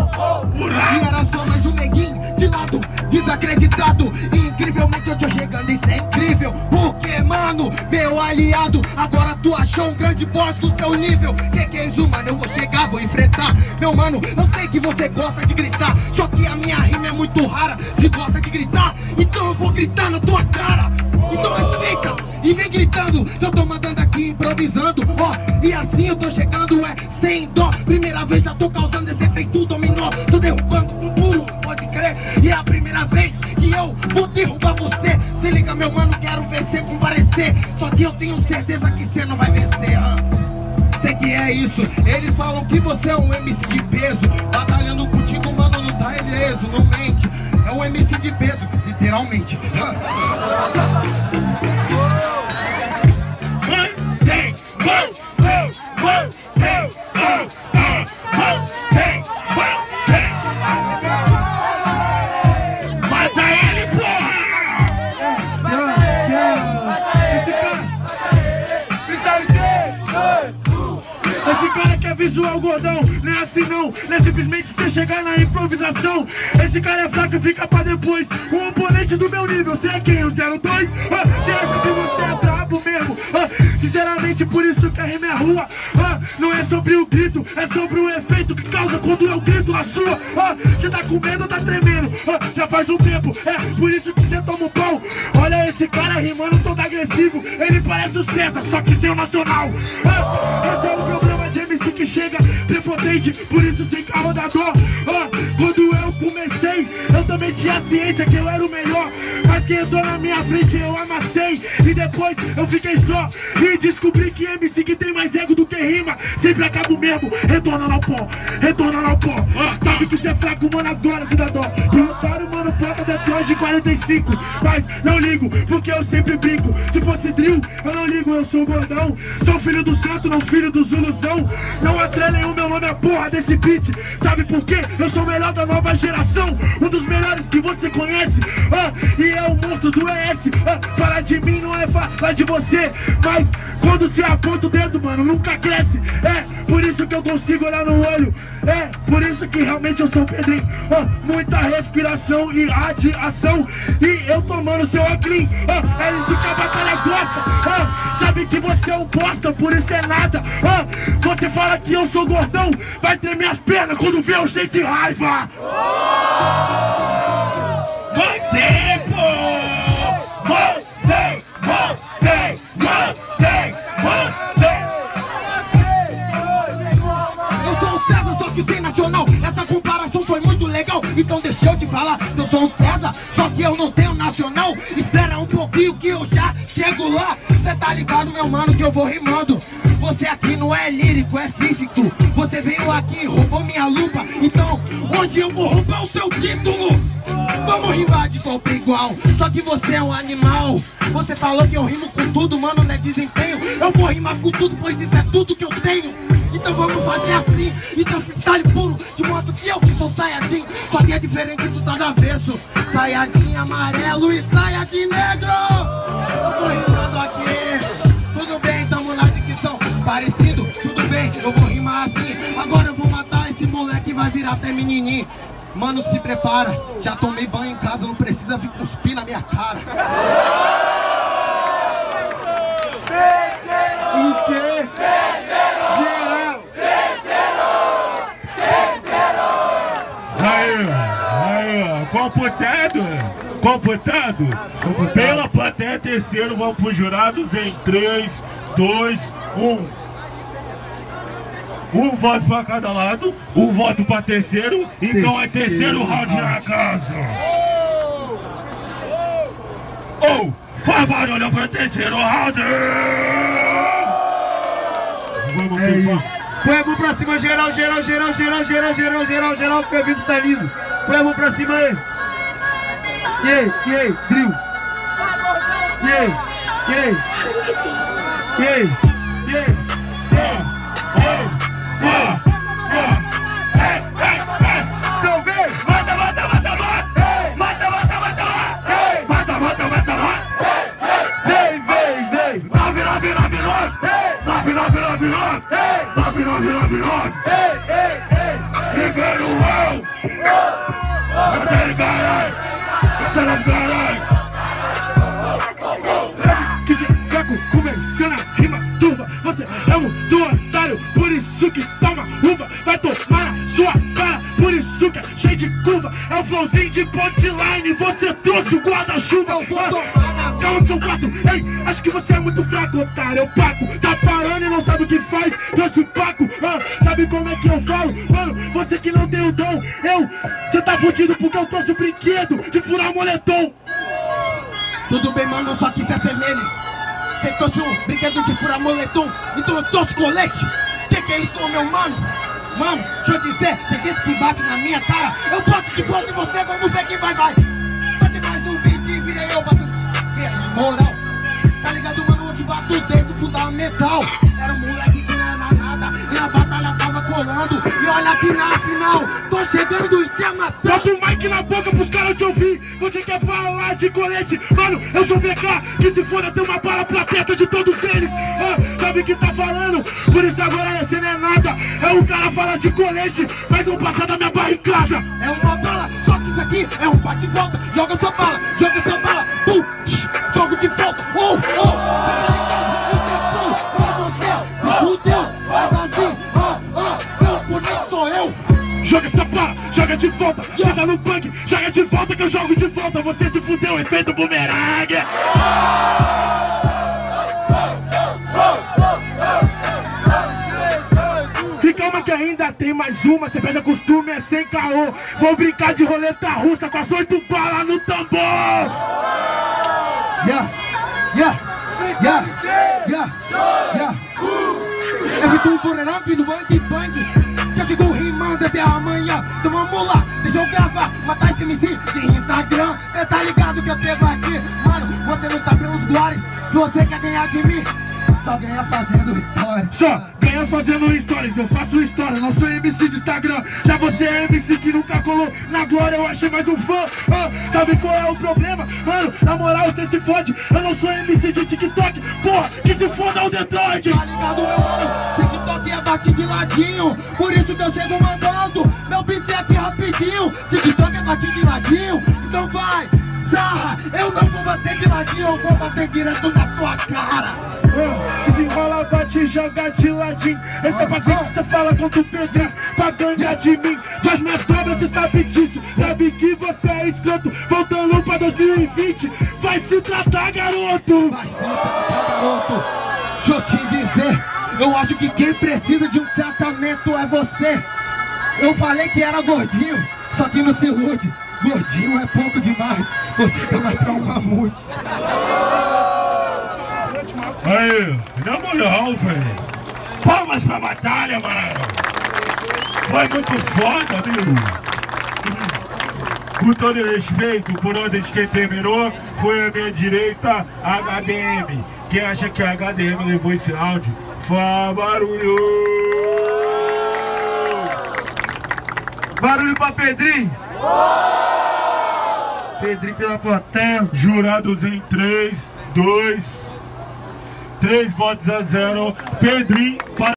E era só mais um neguinho de lado, desacreditado. E incrivelmente eu tô chegando, isso é incrível. Porque, mano, meu aliado, agora tu achou um grande boss do seu nível. Que é isso, mano? Eu vou chegar, vou enfrentar. Meu mano, eu sei que você gosta de gritar, só que a minha rima é muito rara. Se gosta de gritar, então eu vou gritar na tua cara. Então respeita e vem gritando. Eu tô mandando aqui, improvisando, ó. E assim eu tô chegando, sem dó. Primeira vez já tô causando esse efeito dominó. Tô derrubando com pulo, pode crer. E é a primeira vez que eu vou derrubar você. Se liga, meu mano, quero ver cê comparecer. Só que eu tenho certeza que cê não vai vencer, Sei que é isso. Eles falam que você é um MC de peso. Batalhando contigo, mano, não tá ileso, não mente. É um MC de peso, literalmente. Esse cara que é visual gordão, não é assim não, não é simplesmente você chegar na improvisação. Esse cara é fraco e fica pra depois. O oponente do meu nível, você é quem? O 02? Você acha que você é brabo mesmo? Sinceramente, por isso que a rima é rua. Não é sobre o grito, é sobre o efeito que causa quando eu grito na sua. Você tá com medo ou tá tremendo? Já faz um tempo, é por isso que você toma um pau. Olha esse cara rimando todo agressivo, ele parece o César, só que sem o nacional. Esse é o problema de MC que chega prepotente, por isso sem carro da dó. Quando eu comecei, eu também tinha ciência que eu era o melhor, mas quem entrou na minha frente eu amassei. E depois eu fiquei só e descobri que MC que tem mais ego do que rima sempre acaba o mesmo, retornando ao pó, retornando ao pó. Sabe que você é fraco, mano, agora cidadão. Perguntaram, mano, bota Detroit de 45, mas não ligo, porque eu sempre brinco. Se fosse drill, eu não ligo, eu sou gordão. Sou filho do santo, não filho dos ilusão. Não atrelem o meu nome à porra desse beat. Sabe por quê? Eu sou o melhor da nova geração, um dos melhores que você conhece. E é o monstro do ES. Falar de mim não é falar de você, mas quando se aponta o dedo, mano, nunca cresce. É por isso que eu consigo olhar no olho. É por isso que realmente eu sou o Pedrinho. Muita respiração e radiação. E eu tomando seu óculos. É isso que a batalha gosta. Sabe que você é um bosta, por isso é nada. Você fala que eu sou gordão, vai tremer as pernas quando vê eu cheio de raiva. Voltei, pô! Voltei, voltei, voltei, voltei. Eu sou o César, só que sem nacional. Essa comparação foi muito legal, então deixa eu te falar. Eu sou o César, só que eu não tenho nacional. Espera um pouquinho que eu já chego lá. Cê tá ligado, meu mano, que eu vou rimando. Você aqui não é lírico, é físico. Você veio aqui e roubou minha lupa. Então, hoje eu vou roubar o seu título. Vamos rimar de igual pra igual, só que você é um animal. Você falou que eu rimo com tudo, mano, não é desempenho. Eu vou rimar com tudo, pois isso é tudo que eu tenho. Então vamos fazer assim, então freestyle puro. De modo que eu que sou Saiyajin, só que é diferente do tá do avesso. Saiyajin amarelo e Saiyajin negro. Eu tô rimando aqui. Tudo bem, tamo na dicção parecido, tudo bem, eu vou rimar assim. Agora eu vou matar esse moleque e vai virar até menininho. Mano, se prepara, já tomei banho em casa, não precisa vir cuspir na minha cara. O quê? Geral! Aí, computado? Pela plateia terceiro, vamos pros jurados em 3, 2, 1. Um voto pra cada lado, um voto pra terceiro, então é terceiro round na casa. Faz barulho pra terceiro round! Vamos, é isso. Põe a mão pra cima, geral, porque o vídeo tá lindo. Põe a mão pra cima aí. E aí, drill. E aí. Então vem! Mata! Vem! 999! Primeiro round! Sabe, caralho. Sabe que esse fraco começando a rima turva. Você é muito otário, por isso que toma uva. Vai tomar na sua cara, por isso que é cheio de curva. É o flowzinho de punchline, você trouxe o guarda-chuva. Calma do seu quarto, ei, acho que você é muito fraco, otário, eu paco. Tá parando e não sabe o que faz, trouxe o paco. Sabe como é que eu falo? Mano, você que não tem o dom, você tá fudido porque eu trouxe o brinquedo de furar o moletom. Tudo bem, mano, só que se assemelhe. Você trouxe um brinquedo de furar moletom, então eu trouxe colete. Que é isso, meu mano? Mano, deixa eu dizer, você disse que bate na minha cara. Eu bato de volta em você, vamos ver quem vai. Bate mais um beat e virei eu batendo. Moral, tá ligado, mano, eu te bato desde o fundamental. Era um moleque que não era nada, minha batalha tava colando. E olha aqui na final, tô chegando e te amassando. Bota o mic na boca pros caras te ouvir. Você quer falar de colete? Mano, eu sou BK, que se for eu tenho uma bala pra testa de todos eles. Sabe que tá falando? Por isso agora você não é nada. É o cara falar de colete, mas não passar da minha barricada. É uma bala, só que isso aqui é um bate e volta. Joga essa bala, pum, jogo de volta. Você fudeu, faz assim, seu oponente sou eu. Joga essa bala, joga de volta, joga no punk, joga de volta que eu jogo de volta. Você se fudeu, efeito bumerangue. E calma que ainda tem mais uma, você perde o costume, é sem caô. Vou brincar de roleta russa com as 8 balas no tambor. É Vitor Bumerangue no bang bang. Já chegou rimando até amanhã. Então vamos lá, deixa eu gravar, matar esse MC de Instagram. Cê tá ligado que eu pego aqui. Mano, você não tá pelos glórias. Se você quer ganhar de mim, só ganha fazendo stories. Só ganha fazendo stories, eu faço história, não sou MC de Instagram. Já você é MC que nunca colou na glória, eu achei mais um fã. Sabe qual é o problema? Mano, na moral você se fode. Eu não sou MC de TikTok, porra, que se foda o Detroit. Tá ligado, meu mano? TikTok é bate de ladinho, por isso que eu chego mandando. Meu beat é aqui rapidinho, TikTok é bate de ladinho. Então vai, sarra, eu não vou bater de ladinho, eu vou bater direto na tua cara. Desenrola, bate, joga de ladinho. Esse é paciente que você fala contra o Pedrinho pra ganhar de mim. Faz minhas dobras, você sabe disso. Sabe que você é escroto. Voltando pra 2020, vai se tratar, garoto. Vai se tratar, garoto. Deixa eu te dizer, eu acho que quem precisa de um tratamento é você. Eu falei que era gordinho, só que não se ilude. Gordinho é pouco demais, você vai traumar muito. Aí, na moral, velho. Palmas pra batalha, mano. Foi muito foda, amigo. Com todo respeito, por onde quem terminou foi a minha direita, HDM. Quem acha que a HDM levou esse áudio, faz barulho. Barulho pra Pedrinho. Pedrinho pela plateia. Jurados em 3, 2, 3 votos a 0. Pedrinho para